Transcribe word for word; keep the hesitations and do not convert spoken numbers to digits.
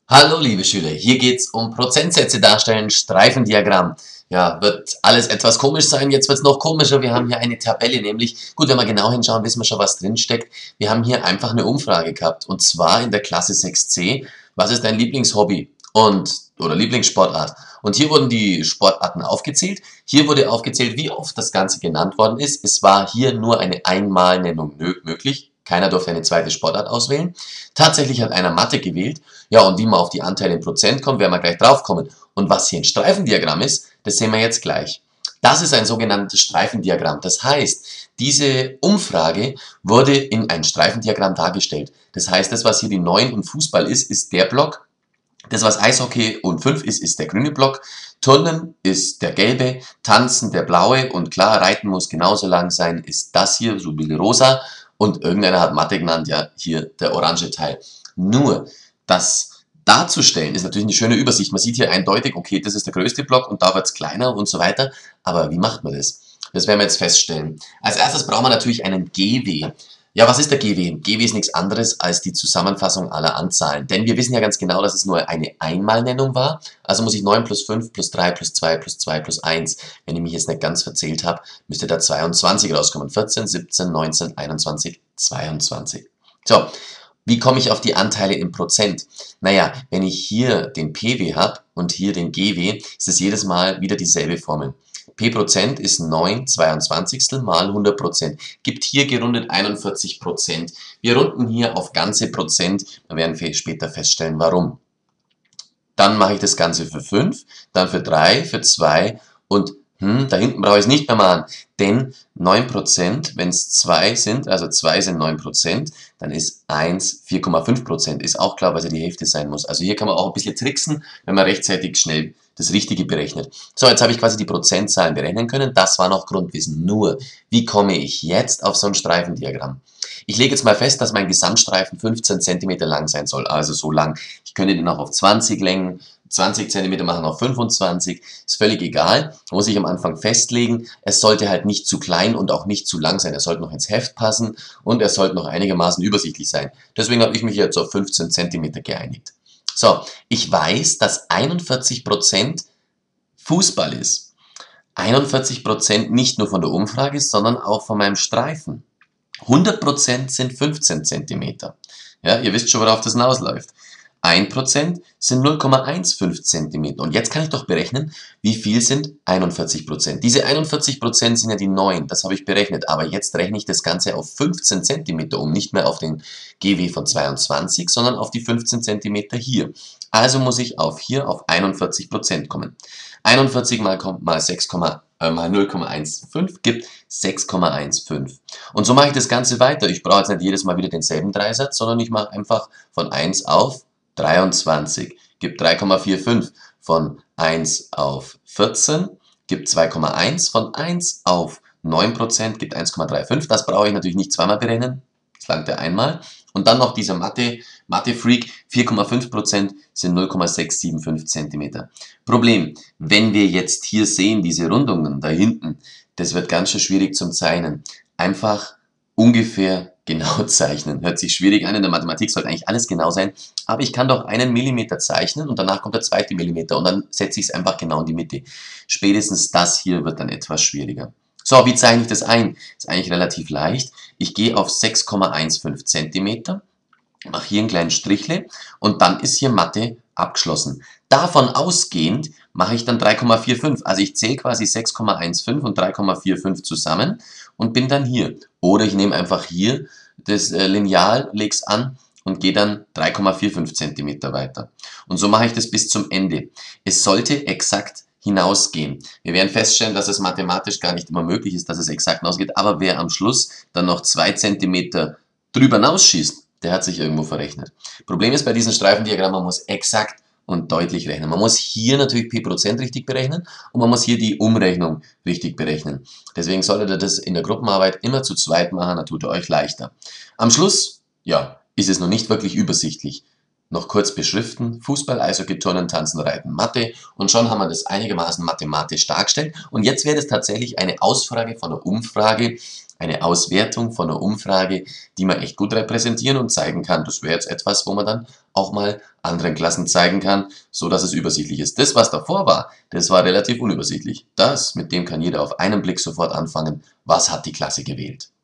Hallo liebe Schüler, hier geht's um Prozentsätze darstellen, Streifendiagramm. Ja, wird alles etwas komisch sein, jetzt wird's noch komischer. Wir haben hier eine Tabelle, nämlich, gut, wenn wir genau hinschauen, wissen wir schon, was drin steckt. Wir haben hier einfach eine Umfrage gehabt, und zwar in der Klasse sechs c. Was ist dein Lieblingshobby und oder Lieblingssportart? Und hier wurden die Sportarten aufgezählt. Hier wurde aufgezählt, wie oft das Ganze genannt worden ist. Es war hier nur eine Einmalnennung möglich. Keiner durfte eine zweite Sportart auswählen. Tatsächlich hat einer Mathe gewählt. Ja, und wie man auf die Anteile in Prozent kommt, werden wir gleich drauf kommen. Und was hier ein Streifendiagramm ist, das sehen wir jetzt gleich. Das ist ein sogenanntes Streifendiagramm. Das heißt, diese Umfrage wurde in ein Streifendiagramm dargestellt. Das heißt, das, was hier die neun und Fußball ist, ist der Block. Das, was Eishockey und fünf ist, ist der grüne Block. Turnen ist der gelbe, Tanzen der blaue und klar, Reiten muss genauso lang sein, ist das hier, so wie rosa. Und irgendeiner hat Mathe genannt, ja, hier der orange Teil. Nur, das darzustellen ist natürlich eine schöne Übersicht. Man sieht hier eindeutig, okay, das ist der größte Block und da wird es kleiner und so weiter. Aber wie macht man das? Das werden wir jetzt feststellen. Als erstes brauchen wir natürlich einen G W. Ja, was ist der G W? G W ist nichts anderes als die Zusammenfassung aller Anzahlen. Denn wir wissen ja ganz genau, dass es nur eine Einmalnennung war. Also muss ich neun plus fünf plus drei plus zwei plus zwei plus eins, wenn ich mich jetzt nicht ganz verzählt habe, müsste da zweiundzwanzig rauskommen. vierzehn, siebzehn, neunzehn, einundzwanzig, zweiundzwanzig. So, wie komme ich auf die Anteile in Prozent? Naja, wenn ich hier den P W habe und hier den G W, ist es jedes Mal wieder dieselbe Formel. P Prozent ist neun Zweiundzwanzigstel mal hundert Prozent. Gibt hier gerundet einundvierzig Prozent. Wir runden hier auf ganze Prozent. Wir werden später feststellen, warum. Dann mache ich das Ganze für fünf, dann für drei, für zwei und hm, da hinten brauche ich es nicht mehr machen. Denn neun Prozent, wenn es zwei sind, also zwei sind neun Prozent, dann ist eins vier Komma fünf Prozent. Ist auch klar, weil es ja die Hälfte sein muss. Also hier kann man auch ein bisschen tricksen, wenn man rechtzeitig schnell das Richtige berechnet. So, jetzt habe ich quasi die Prozentzahlen berechnen können. Das war noch Grundwissen. Nur, wie komme ich jetzt auf so ein Streifendiagramm? Ich lege jetzt mal fest, dass mein Gesamtstreifen fünfzehn Zentimeter lang sein soll. Also so lang. Ich könnte den auch auf zwanzig längen, zwanzig Zentimeter machen auf fünfundzwanzig. Ist völlig egal. Muss ich am Anfang festlegen. Es sollte halt nicht zu klein und auch nicht zu lang sein. Er sollte noch ins Heft passen und er sollte noch einigermaßen übersichtlich sein. Deswegen habe ich mich jetzt auf fünfzehn Zentimeter geeinigt. So, ich weiß, dass einundvierzig Prozent Fußball ist. einundvierzig Prozent nicht nur von der Umfrage, sondern auch von meinem Streifen. hundert Prozent sind fünfzehn Zentimeter. Ja, ihr wisst schon, worauf das hinausläuft. ein Prozent sind null Komma fünfzehn Zentimeter. Und jetzt kann ich doch berechnen, wie viel sind einundvierzig Prozent. Diese einundvierzig Prozent sind ja die neun, das habe ich berechnet. Aber jetzt rechne ich das Ganze auf fünfzehn Zentimeter um, nicht mehr auf den G W von zweiundzwanzig, sondern auf die fünfzehn Zentimeter hier. Also muss ich auf hier auf einundvierzig Prozent kommen. einundvierzig mal, mal, sechs, äh, mal null Komma fünfzehn gibt sechs Komma fünfzehn. Und so mache ich das Ganze weiter. Ich brauche jetzt nicht jedes Mal wieder denselben Dreisatz, sondern ich mache einfach von eins auf dreiundzwanzig, gibt drei Komma fünfundvierzig, von eins auf vierzehn, gibt zwei Komma eins, von eins auf neun Prozent, gibt eins Komma fünfunddreißig. Das brauche ich natürlich nicht zweimal berechnen, das langt ja einmal. Und dann noch dieser Mathe, Mathe-Freak, vier Komma fünf Prozent sind null Komma sechs sieben fünf Zentimeter. Problem, wenn wir jetzt hier sehen, diese Rundungen da hinten, das wird ganz schön schwierig zum Zeichnen. Einfach ungefähr genau zeichnen. Hört sich schwierig an, in der Mathematik sollte eigentlich alles genau sein, aber ich kann doch einen Millimeter zeichnen und danach kommt der zweite Millimeter und dann setze ich es einfach genau in die Mitte. Spätestens das hier wird dann etwas schwieriger. So, wie zeichne ich das ein? Das ist eigentlich relativ leicht. Ich gehe auf sechs Komma fünfzehn Zentimeter, mache hier einen kleinen Strichle und dann ist hier Mathe abgeschlossen. Davon ausgehend mache ich dann drei Komma fünfundvierzig. Also ich zähle quasi sechs Komma fünfzehn und drei Komma fünfundvierzig zusammen und bin dann hier. Oder ich nehme einfach hier das Lineal, lege es an und gehe dann drei Komma fünfundvierzig Zentimeter weiter. Und so mache ich das bis zum Ende. Es sollte exakt hinausgehen. Wir werden feststellen, dass es mathematisch gar nicht immer möglich ist, dass es exakt hinausgeht, aber wer am Schluss dann noch zwei Zentimeter drüber hinausschießt, der hat sich irgendwo verrechnet. Problem ist bei diesem Streifendiagramm, man muss exakt und deutlich rechnen. Man muss hier natürlich P Prozent richtig berechnen und man muss hier die Umrechnung richtig berechnen. Deswegen solltet ihr das in der Gruppenarbeit immer zu zweit machen, dann tut ihr euch leichter. Am Schluss, ja, ist es noch nicht wirklich übersichtlich. Noch kurz beschriften, Fußball, Eishockey, Turnen, Tanzen, Reiten, Mathe und schon haben wir das einigermaßen mathematisch dargestellt. Und jetzt wäre es tatsächlich eine Ausfrage von einer Umfrage, eine Auswertung von einer Umfrage, die man echt gut repräsentieren und zeigen kann. Das wäre jetzt etwas, wo man dann auch mal anderen Klassen zeigen kann, so dass es übersichtlich ist. Das, was davor war, das war relativ unübersichtlich. Das, mit dem kann jeder auf einen Blick sofort anfangen, was hat die Klasse gewählt.